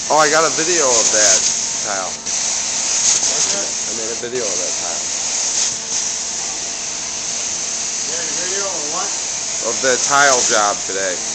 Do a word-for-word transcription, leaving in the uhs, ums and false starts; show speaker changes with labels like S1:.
S1: Oh, I got a video of that tile.
S2: What's that?
S1: I made a video of that tile.
S2: You had a video of what?
S1: Of the tile job today.